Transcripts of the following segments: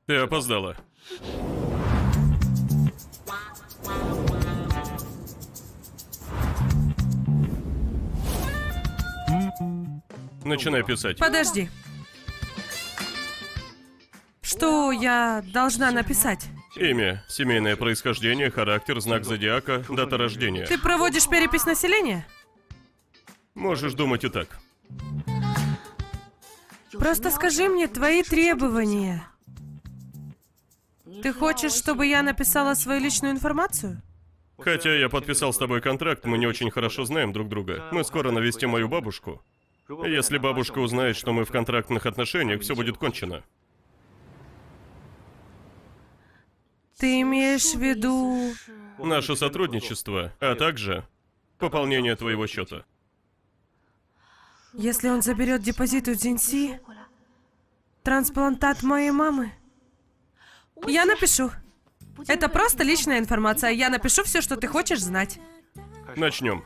Ты опоздала. Начинай писать. Подожди. Что я должна написать? Имя, семейное происхождение, характер, знак зодиака, дата рождения. Ты проводишь перепись населения? Можешь думать и так. Просто скажи мне твои требования. Ты хочешь, чтобы я написала свою личную информацию? Хотя я подписал с тобой контракт, мы не очень хорошо знаем друг друга. Мы скоро навестим мою бабушку. Если бабушка узнает, что мы в контрактных отношениях, все будет кончено. Ты имеешь в виду... Наше сотрудничество, а также пополнение твоего счета. Если он заберет депозит у Дзинси, трансплантат моей мамы, я напишу. Это просто личная информация. Я напишу все, что ты хочешь знать. Начнем.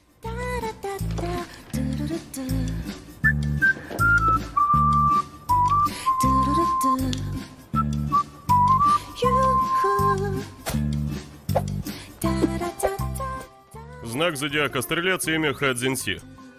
Знак зодиака Стрелец, имя Хадзинси.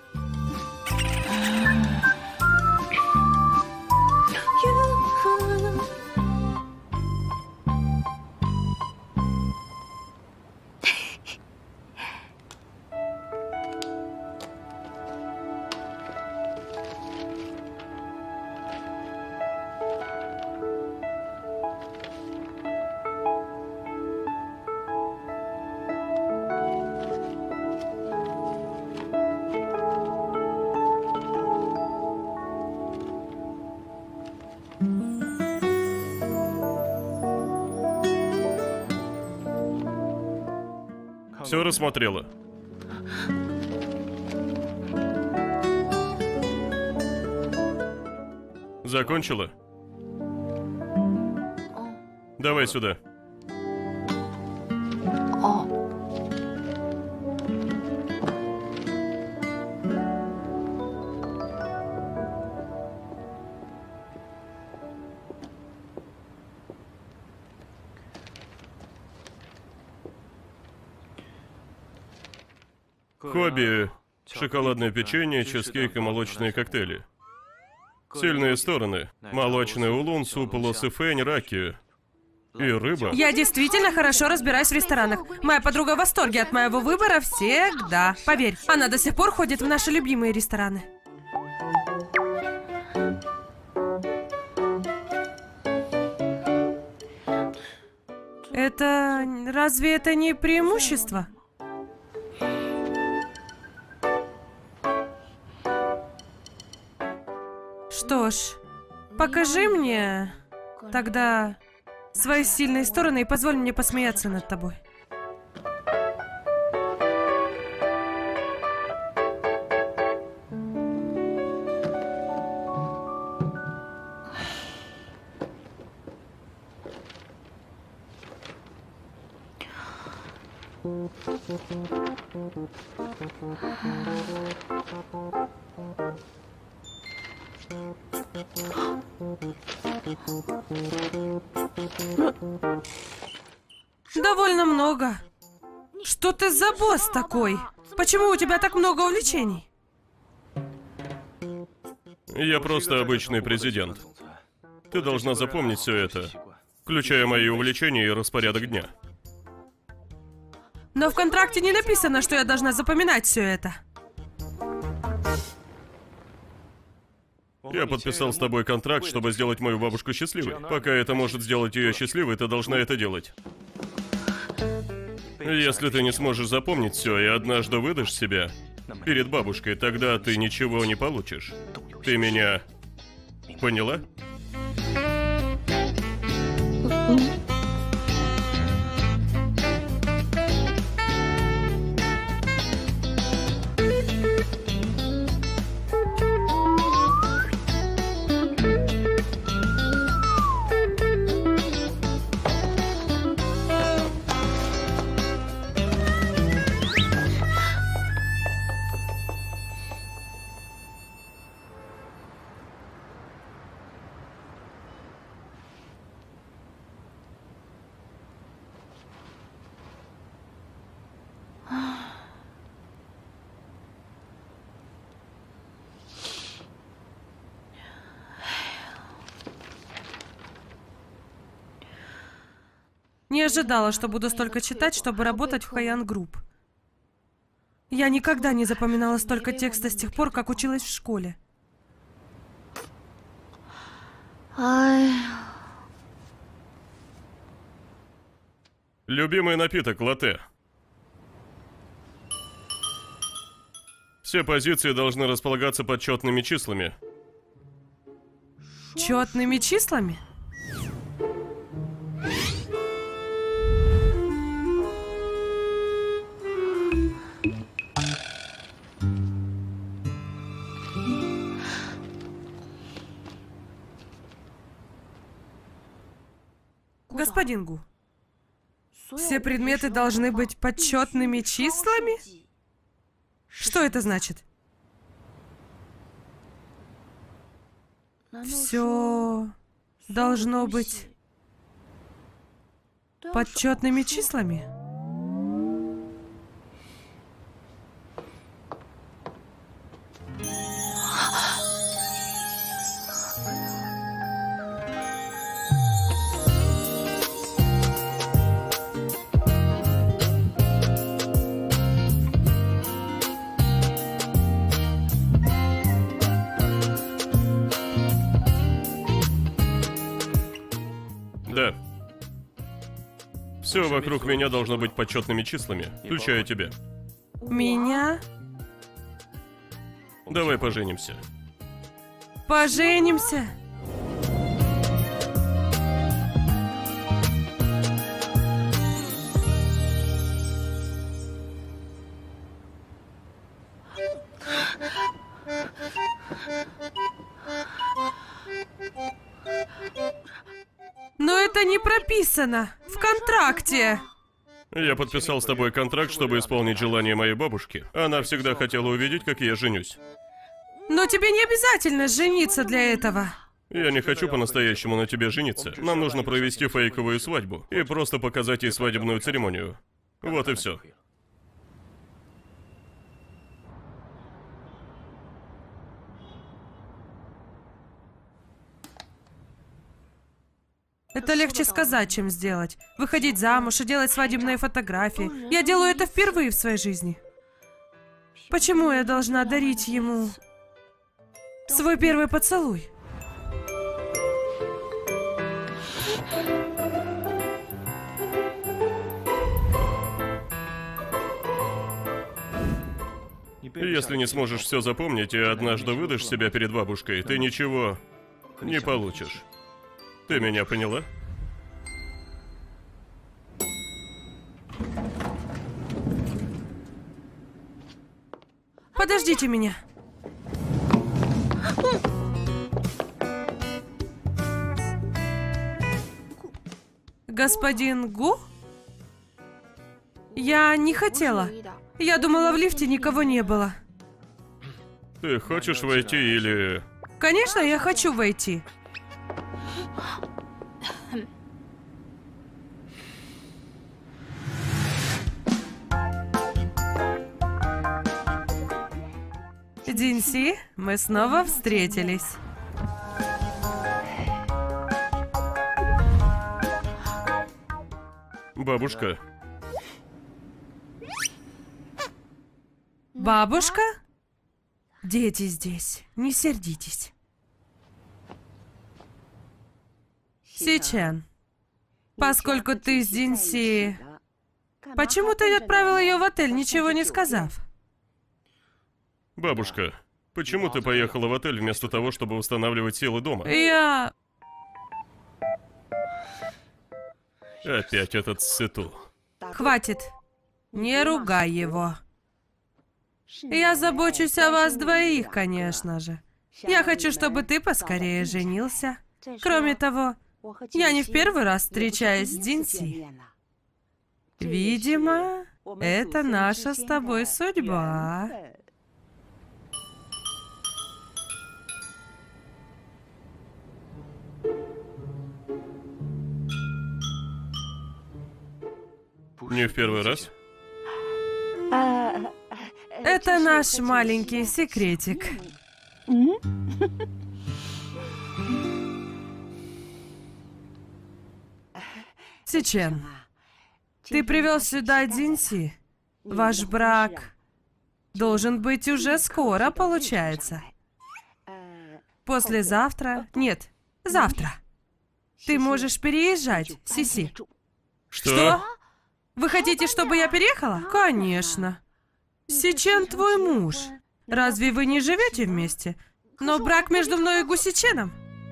Все рассмотрела. Закончила? Давай сюда. Хобби – шоколадное печенье, чизкейк и молочные коктейли. Сильные стороны – молочный улун, суп лосифэнь, раки и рыба. Я действительно хорошо разбираюсь в ресторанах. Моя подруга в восторге от моего выбора всегда. Поверь, она до сих пор ходит в наши любимые рестораны. Разве это не преимущество? Что ж, покажи мне тогда свои сильные стороны и позволь мне посмеяться над тобой. Довольно много. Что ты за босс такой? Почему у тебя так много увлечений? Я просто обычный президент. Ты должна запомнить все это, включая мои увлечения и распорядок дня. Но в контракте не написано, что я должна запоминать все это. Я подписал с тобой контракт, чтобы сделать мою бабушку счастливой. Пока это может сделать ее счастливой, ты должна это делать. Если ты не сможешь запомнить все и однажды выдашь себя перед бабушкой, тогда ты ничего не получишь. Ты меня поняла? Не ожидала, что буду столько читать, чтобы работать в Хаян Групп. Я никогда не запоминала столько текста с тех пор, как училась в школе. Любимый напиток латте. Все позиции должны располагаться под четными числами. Четными числами? Господин Гу, все предметы должны быть подсчетными числами? Что это значит? Все должно быть подсчетными числами? Да. Все вокруг меня должно быть подсчетными числами, включая тебя. Меня? Давай поженимся. Поженимся? Но это не прописано в контракте. Я подписал с тобой контракт, чтобы исполнить желание моей бабушки. Она всегда хотела увидеть, как я женюсь. Но тебе не обязательно жениться для этого. Я не хочу по-настоящему на тебе жениться. Нам нужно провести фейковую свадьбу и просто показать ей свадебную церемонию. Вот и все. Это легче сказать, чем сделать. Выходить замуж и делать свадебные фотографии. Я делаю это впервые в своей жизни. Почему я должна дарить ему свой первый поцелуй? Если не сможешь все запомнить и однажды выдашь себя перед бабушкой, ты ничего не получишь. Ты меня поняла? Подождите меня. Господин Гу? Я не хотела. Я думала, в лифте никого не было. Ты хочешь войти или... Конечно, я хочу войти. Динси, мы снова встретились. Бабушка. Бабушка? Дети здесь, не сердитесь. Сичен, поскольку ты с Динси, почему ты отправил ее в отель, ничего не сказав? Бабушка, почему ты поехала в отель вместо того, чтобы устанавливать силы дома? Я... Опять этот Сыту. Хватит. Не ругай его. Я забочусь о вас двоих, конечно же. Я хочу, чтобы ты поскорее женился. Кроме того, я не в первый раз встречаюсь с Динси. Видимо, это наша с тобой судьба. Не в первый раз? Это наш маленький секретик. Сичен, Ты привел сюда Динси. Ваш брак должен быть уже скоро, получается. Послезавтра? Нет, завтра. Ты можешь переезжать, Сиси. Что? Вы хотите, чтобы я переехала? Конечно. Сичен твой муж. Разве вы не живете вместе? Но брак между мной и Гусиченом.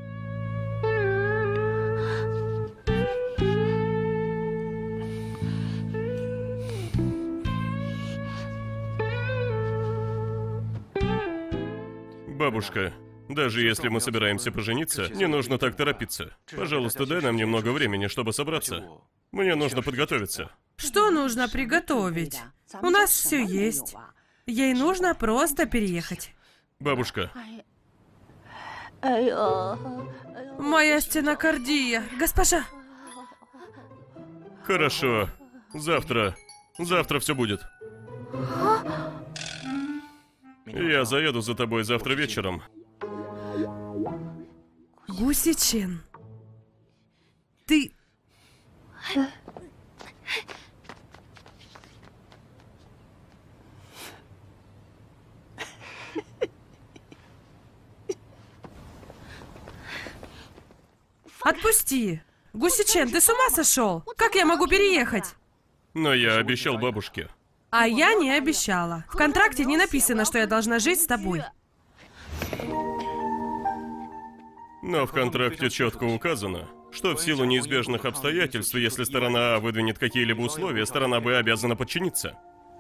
Бабушка, даже если мы собираемся пожениться, не нужно так торопиться. Пожалуйста, дай нам немного времени, чтобы собраться. Мне нужно подготовиться. Что нужно приготовить? У нас все есть. Ей нужно просто переехать. Бабушка, Моя стенокардия. Госпожа, хорошо. Завтра все будет. Я заеду за тобой завтра вечером. Гусичен. Ты... Отпусти! Гусичен, ты с ума сошел? Как я могу переехать? Но я обещал бабушке. А я не обещала. В контракте не написано, что я должна жить с тобой. Но в контракте четко указано, что в силу неизбежных обстоятельств, если сторона А выдвинет какие-либо условия, сторона Б обязана подчиниться.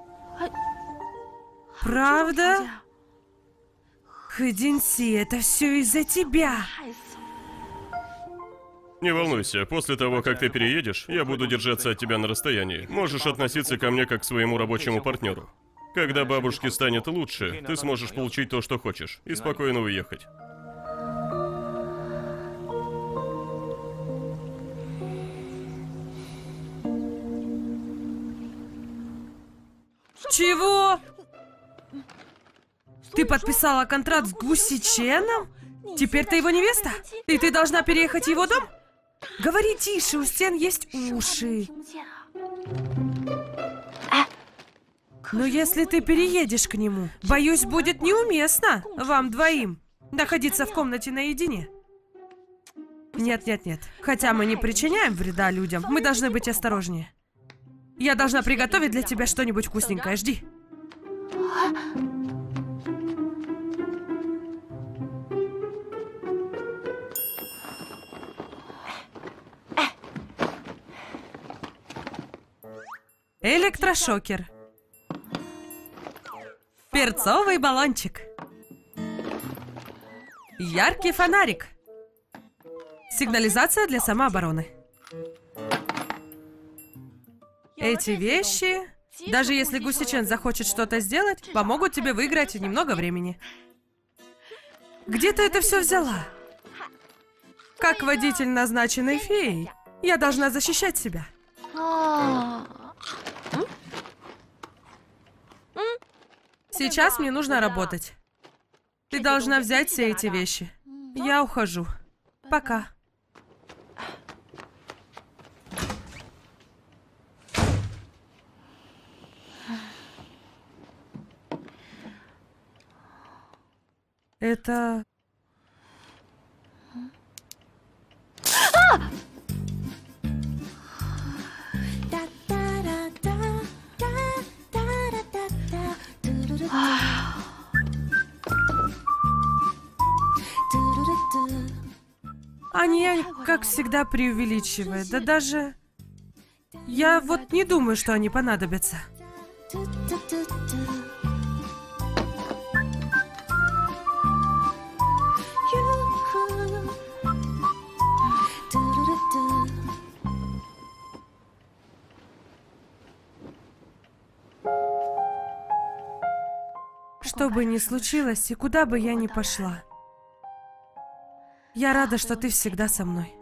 Правда? Хэдинси, это все из-за тебя. Не волнуйся, после того, как ты переедешь, я буду держаться от тебя на расстоянии. Можешь относиться ко мне как к своему рабочему партнеру. Когда бабушке станет лучше, ты сможешь получить то, что хочешь, и спокойно уехать. Чего? Ты подписала контракт с Гусиченом? Теперь ты его невеста? И ты должна переехать в его дом? Говори тише, у стен есть уши. Но если ты переедешь к нему, боюсь, будет неуместно вам двоим находиться в комнате наедине. Нет. Хотя мы не причиняем вреда людям, мы должны быть осторожнее. Я должна приготовить для тебя что-нибудь вкусненькое. Жди. Электрошокер. Перцовый баллончик. Яркий фонарик. Сигнализация для самообороны. Эти вещи, даже если Гусичен захочет что-то сделать, помогут тебе выиграть немного времени. Где ты это все взяла? Как водитель, назначенный феей, я должна защищать себя. Сейчас мне нужно работать. Ты должна взять все эти вещи. Я ухожу. Пока. Это... Они, как всегда, преувеличивают. Да даже... Я вот не думаю, что они понадобятся. Что бы ни случилось и куда бы я ни пошла, я рада, что ты всегда со мной.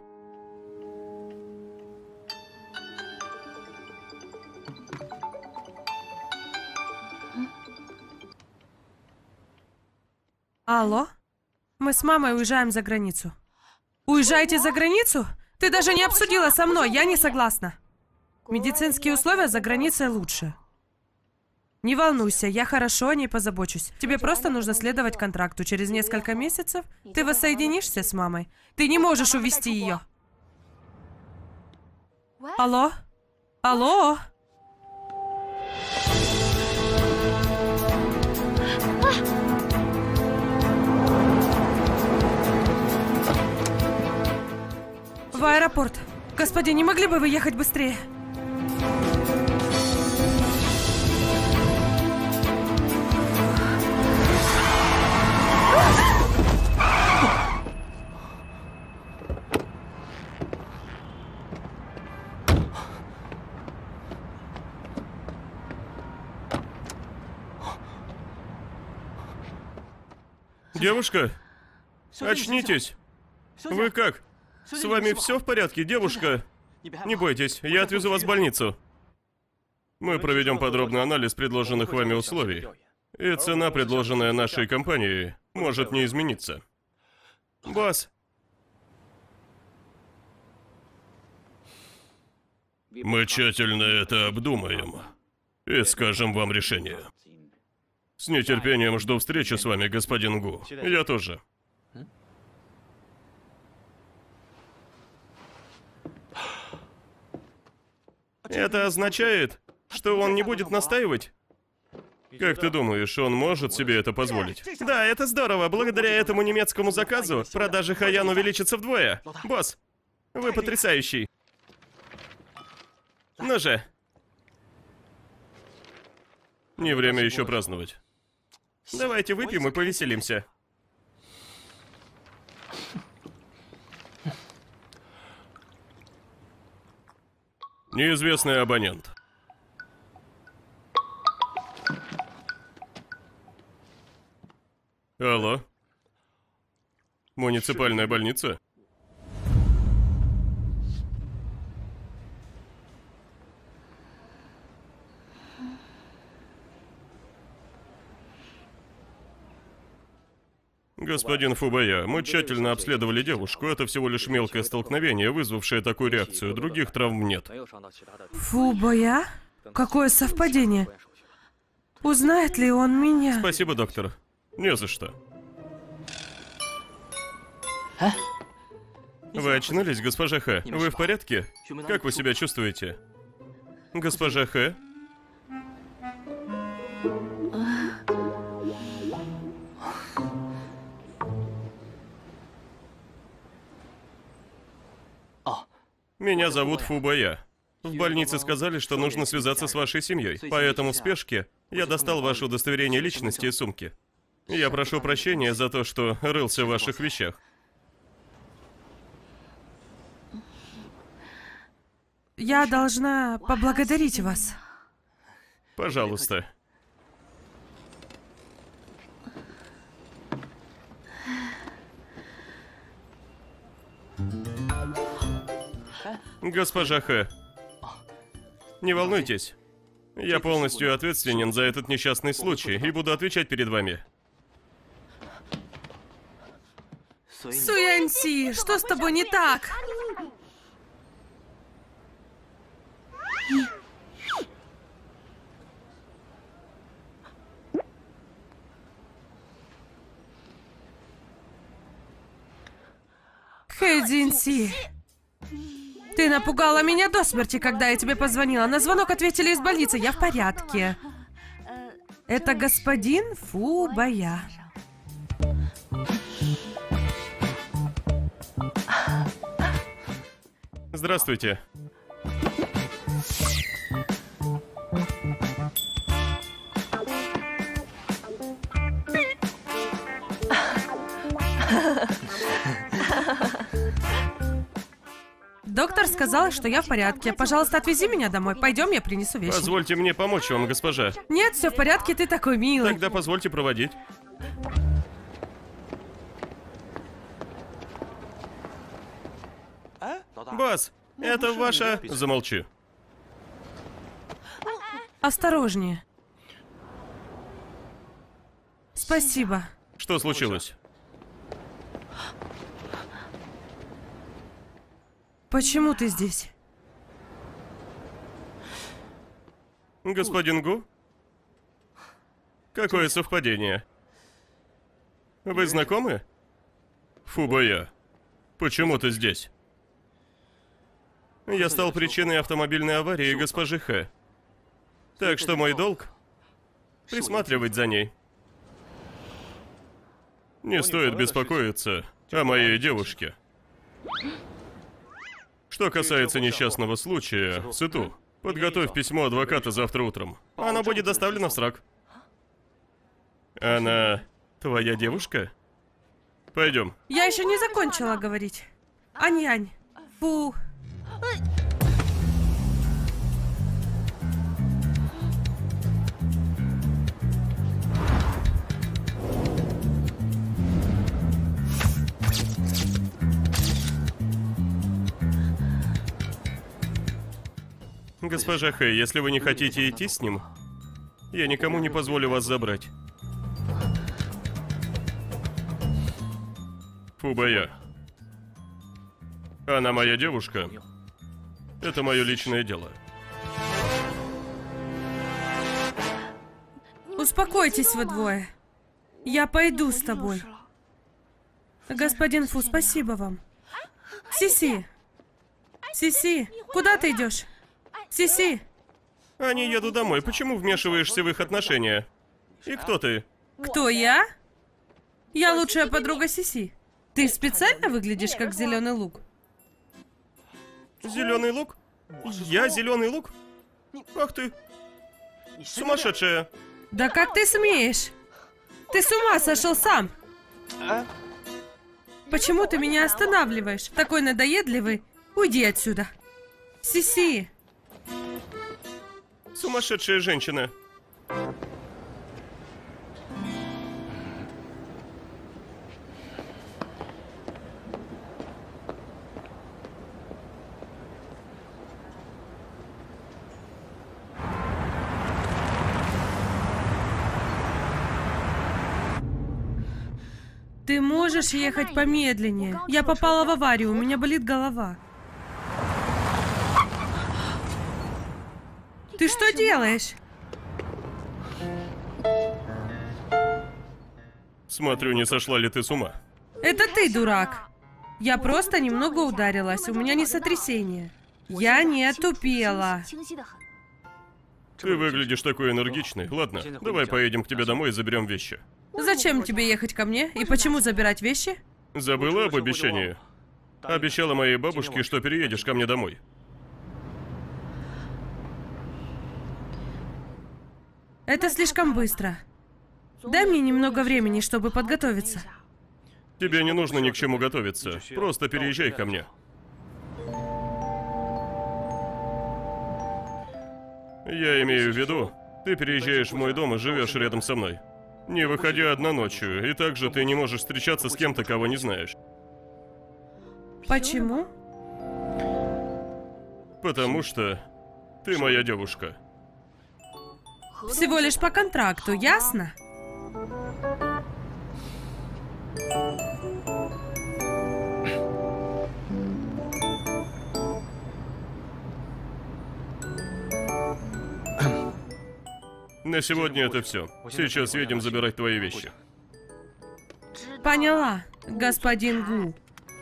Алло? Мы с мамой уезжаем за границу. Уезжаете за границу? Ты даже не обсудила со мной, я не согласна. Медицинские условия за границей лучше. Не волнуйся, я хорошо о ней позабочусь. Тебе просто нужно следовать контракту. Через несколько месяцев ты воссоединишься с мамой. Ты не можешь увезти ее. Алло? Алло? В аэропорт. Господин, не могли бы вы ехать быстрее? Девушка, очнитесь. Вы как? С вами все в порядке, девушка? Не бойтесь, я отвезу вас в больницу. Мы проведем подробный анализ предложенных вами условий. И цена, предложенная нашей компанией, может не измениться. Босс. Мы тщательно это обдумаем и скажем вам решение. С нетерпением жду встречи с вами, господин Гу. Я тоже. Это означает, что он не будет настаивать? Как ты думаешь, он может себе это позволить? Да, это здорово. Благодаря этому немецкому заказу продажи Хаян увеличатся вдвое. Босс, вы потрясающий. Ну же. Не время еще праздновать. Давайте выпьем и повеселимся. Неизвестный абонент. Алло? Муниципальная больница? Господин Фубая, мы тщательно обследовали девушку. Это всего лишь мелкое столкновение, вызвавшее такую реакцию. Других травм нет. Фубая? Какое совпадение? Узнает ли он меня? Спасибо, доктор. Не за что. Вы очнулись, госпожа Х? Вы в порядке? Как вы себя чувствуете? Госпожа Х? Меня зовут Фубая. В больнице сказали, что нужно связаться с вашей семьей. Поэтому в спешке я достал ваше удостоверение личности из сумки. Я прошу прощения за то, что рылся в ваших вещах. Я должна поблагодарить вас. Пожалуйста. Госпожа Х, не волнуйтесь. Я полностью ответственен за этот несчастный случай и буду отвечать перед вами. Суянси, что с тобой не так? Хэйдзинси, ты напугала меня до смерти, когда я тебе позвонила. На звонок ответили из больницы. Я в порядке. Это господин Фубая. Здравствуйте. Доктор сказал, что я в порядке. Пожалуйста, отвези меня домой. Пойдем, я принесу вещи. Позвольте мне помочь вам, госпожа. Нет, все в порядке, ты такой милый. Тогда позвольте проводить. Босс, это ваша... Замолчи. Осторожнее. Спасибо. Что случилось? Почему ты здесь? Господин Гу? Какое совпадение? Вы знакомы? Фубая, почему ты здесь? Я стал причиной автомобильной аварии госпожи Хэ. Так что мой долг — присматривать за ней. Не стоит беспокоиться о моей девушке. Что касается несчастного случая, Сыту, подготовь письмо адвоката завтра утром. Она будет доставлена в срок. Она твоя девушка? Пойдем. Я еще не закончила говорить. Ань-янь. Фу. Госпожа Хэй, если вы не хотите идти с ним, я никому не позволю вас забрать. Фубая. Она моя девушка. Это мое личное дело. Успокойтесь вы двое. Я пойду с тобой. Господин Фу, спасибо вам. Сиси. Сиси, куда ты идешь? Сиси. Они едут домой. Почему вмешиваешься в их отношения? И кто ты? Кто я? Я лучшая подруга Сиси. Ты специально выглядишь как зеленый лук? Зеленый лук? Я зеленый лук? Ах ты. Сумасшедшая. Да как ты смеешь? Ты с ума сошел сам? Почему ты меня останавливаешь? Такой надоедливый. Уйди отсюда. Сиси. Сумасшедшая женщина. Ты можешь ехать помедленнее? Я попала в аварию, у меня болит голова. Ты что делаешь? Смотрю, не сошла ли ты с ума? Это ты, дурак. Я просто немного ударилась, у меня не сотрясение. Я не отупела. Ты выглядишь такой энергичной. Ладно, давай поедем к тебе домой и заберем вещи. Зачем тебе ехать ко мне? И почему забирать вещи? Забыла об обещании? Обещала моей бабушке, что переедешь ко мне домой. Это слишком быстро. Дай мне немного времени, чтобы подготовиться. Тебе не нужно ни к чему готовиться. Просто переезжай ко мне. Я имею в виду, ты переезжаешь в мой дом и живешь рядом со мной. Не выходя одна ночью, и также ты не можешь встречаться с кем-то, кого не знаешь. Почему? Потому что ты моя девушка. Всего лишь по контракту, ясно? На сегодня это все. Сейчас едем забирать твои вещи. Поняла, господин Гу.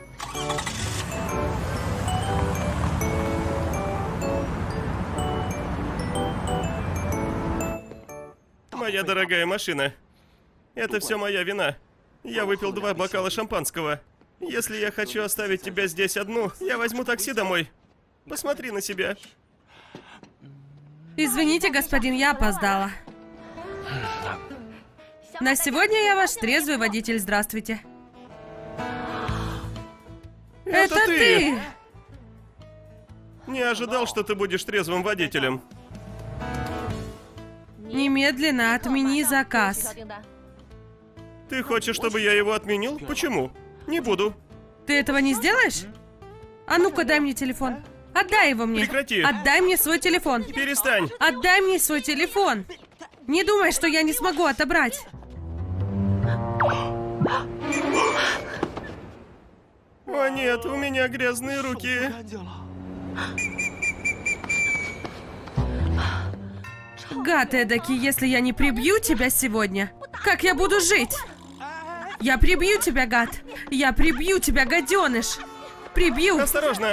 Моя дорогая машина. Это все моя вина. Я выпил 2 бокала шампанского. Если я хочу оставить тебя здесь одну, я возьму такси домой. Посмотри на себя. Извините, господин, я опоздала. На сегодня я ваш трезвый водитель, здравствуйте. Это ты! Не ожидал, что ты будешь трезвым водителем. Немедленно отмени заказ. Ты хочешь, чтобы я его отменил? Почему? Не буду. Ты этого не сделаешь? А ну-ка, дай мне телефон. Отдай его мне. Прекрати. Отдай мне свой телефон. Перестань. Отдай мне свой телефон. Не думай, что я не смогу отобрать. О нет, у меня грязные руки. Гад эдакий, если я не прибью тебя сегодня, как я буду жить? Я прибью тебя, гад! Я прибью тебя, гаденыш! Прибью! Осторожно!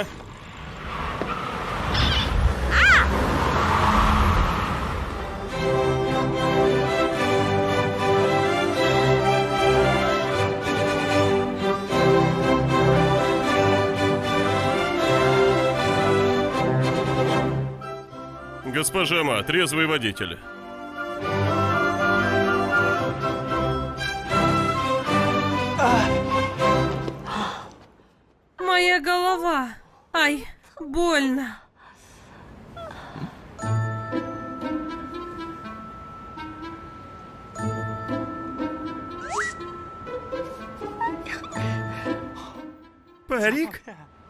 Госпожа Ма, трезвый водитель. Моя голова! Ай, больно! Парик?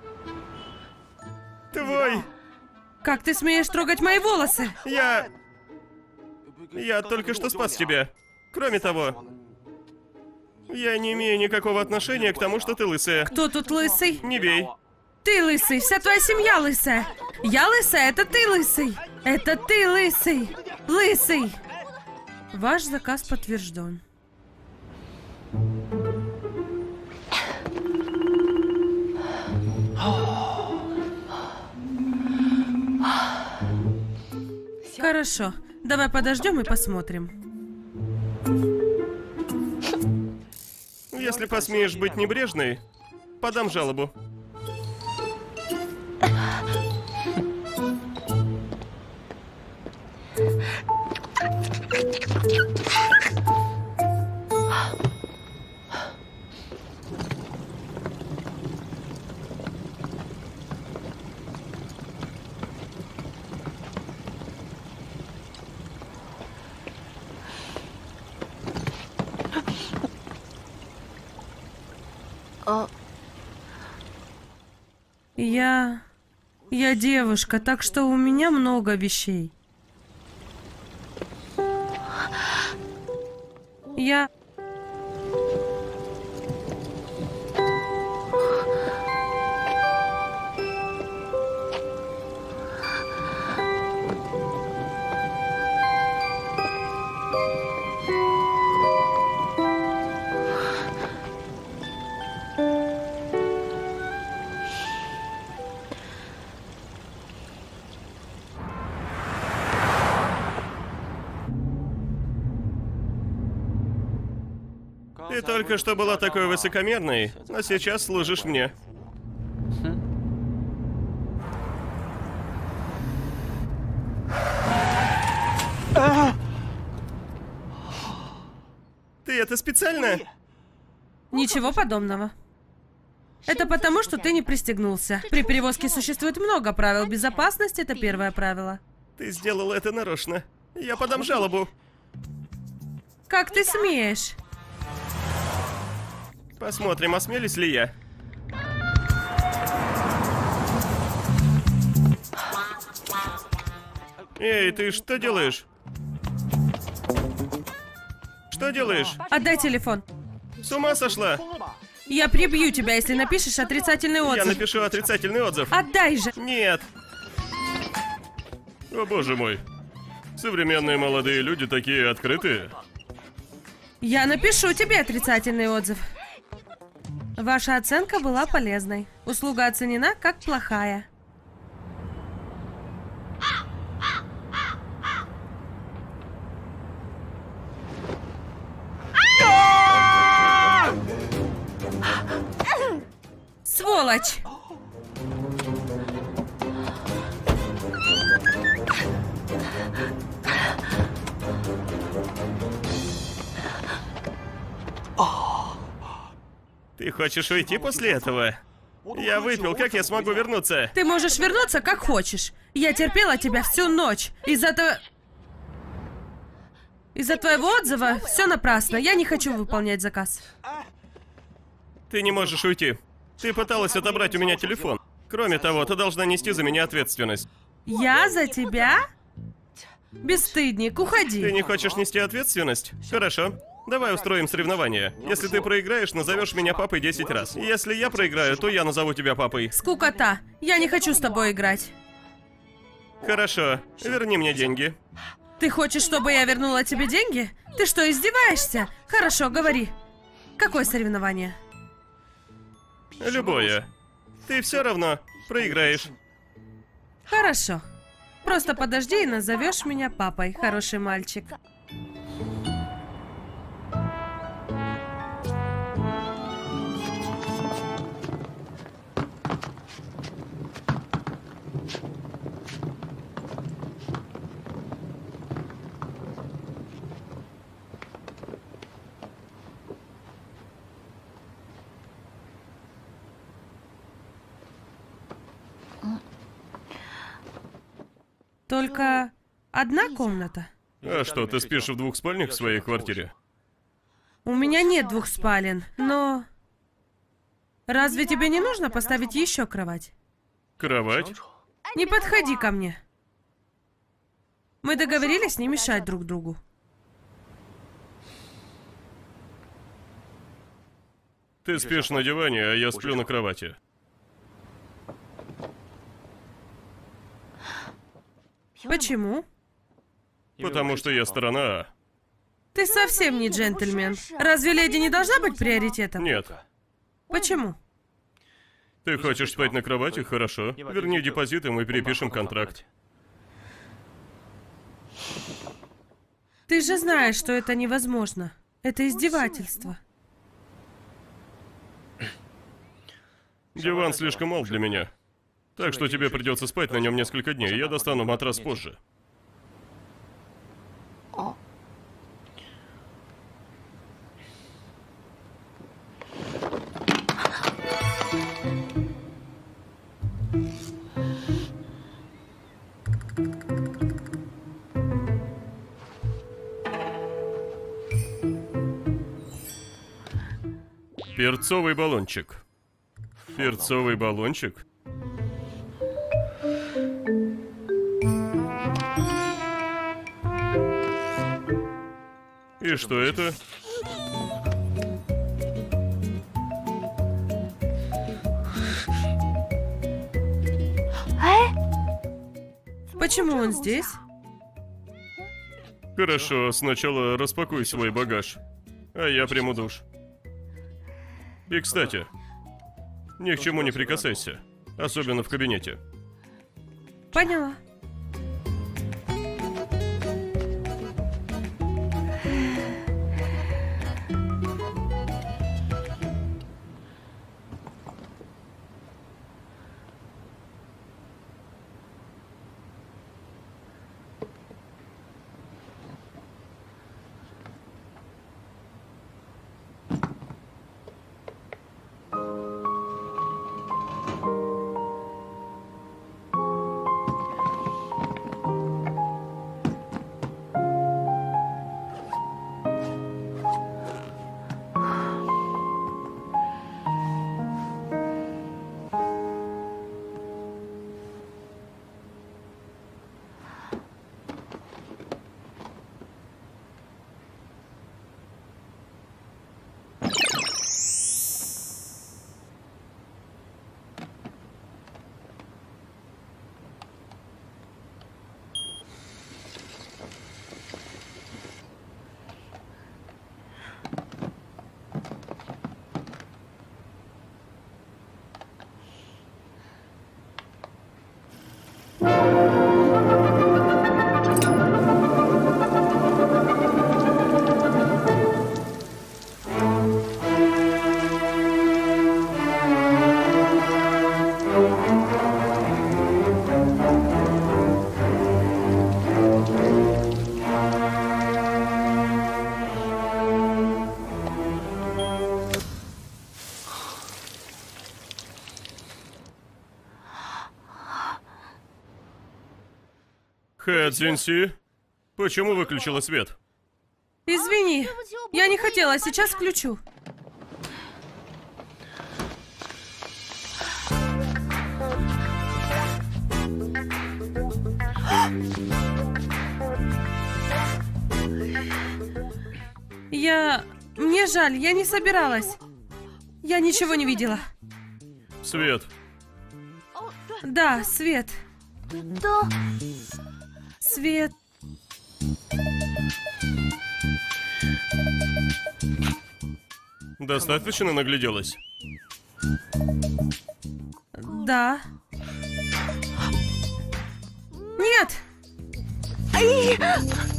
Твой! Как ты смеешь трогать мои волосы? Я только что спас тебя. Кроме того, я не имею никакого отношения к тому, что ты лысая. Кто тут лысый? Не бей. Ты лысый, вся твоя семья лысая. Я лысая, это ты лысый. Это ты лысый. Лысый. Ваш заказ подтвержден. Хорошо, давай подождем и посмотрим. Если посмеешь быть небрежной, подам жалобу. Я девушка, так что у меня много вещей. Я... Ты только что была такой высокомерной, а сейчас служишь мне. Ты это специально? Ничего подобного. Это потому, что ты не пристегнулся. При перевозке существует много правил безопасности, это первое правило. Ты сделал это нарочно. Я подам жалобу. Как ты смеешь? Посмотрим, осмелюсь ли я. Эй, ты что делаешь? Что делаешь? Отдай телефон. С ума сошла? Я прибью тебя, если напишешь отрицательный отзыв. Я напишу отрицательный отзыв. Отдай же. Нет. О, боже мой. Современные молодые люди такие открытые. Я напишу тебе отрицательный отзыв. Ваша оценка была полезной. Услуга оценена как плохая. Сволочь! Ты хочешь уйти после этого? Я выпил, как я смогу вернуться? Ты можешь вернуться как хочешь. Я терпела тебя всю ночь. Из-за твоего отзыва все напрасно. Я не хочу выполнять заказ. Ты не можешь уйти. Ты пыталась отобрать у меня телефон. Кроме того, ты должна нести за меня ответственность. Я за тебя? Бесстыдник, уходи. Ты не хочешь нести ответственность? Хорошо. Давай устроим соревнование. Если ты проиграешь, назовешь меня папой 10 раз. Если я проиграю, то я назову тебя папой. Скукота. Я не хочу с тобой играть. Хорошо. Верни мне деньги. Ты хочешь, чтобы я вернула тебе деньги? Ты что, издеваешься? Хорошо, говори. Какое соревнование? Любое. Ты все равно проиграешь. Хорошо. Просто подожди и назовешь меня папой, хороший мальчик. Только одна комната? А что, ты спишь в 2 спальнях в своей квартире? У меня нет 2 спален, но... Разве тебе не нужно поставить еще кровать? Кровать? Не подходи ко мне. Мы договорились не мешать друг другу. Ты спишь на диване, а я сплю на кровати. Почему? Потому что я сторона А. Ты совсем не джентльмен. Разве леди не должна быть приоритетом? Нет. Почему? Ты хочешь спать на кровати? Хорошо. Верни депозит, и мы перепишем контракт. Ты же знаешь, что это невозможно. Это издевательство. Диван слишком мал для меня. Так что тебе придется спать на нем несколько дней. Я достану матрас позже. Перцовый баллончик. Перцовый баллончик? И что это? Почему он здесь? Хорошо, сначала распакуй свой багаж, а я приму душ. И, кстати, ни к чему не прикасайся, особенно в кабинете. Поняла. Хэ Цзиньси, почему выключила свет? Извини, я не хотела, сейчас включу. Мне жаль, я не собиралась. Я ничего не видела. Свет. Да, свет. Свет. Достаточно нагляделась? Да. Нет!